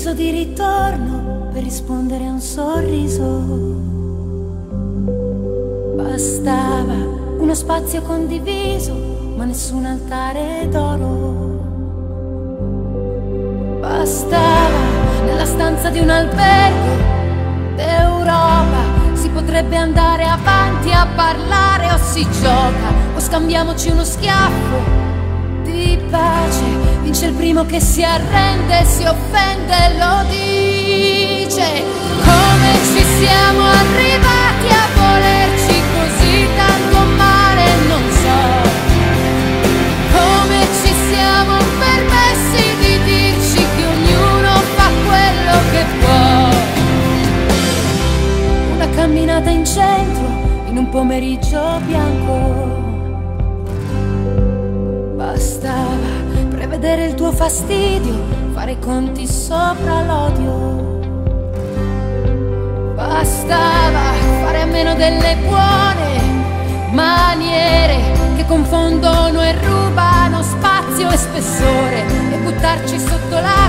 improvviso di ritorno per rispondere a un sorriso. Bastava uno spazio condiviso, ma nessun altare d'oro. Bastava nella stanza di un albergo d'Europa. Si potrebbe andare avanti a parlare, o si gioca o scambiamoci uno schiaffo di pace. Vince il primo che si arrende, si offende e lo dice. Come ci siamo arrivati a volerci così tanto male, non so. Come ci siamo permessi di dirci che ognuno fa quello che può. Una camminata in centro, in un pomeriggio bianco. Bastava prevedere il tuo fastidio, fare i conti sopra l'odio. Bastava fare a meno delle buone maniere che confondono e rubano spazio e spessore, e buttarci sotto la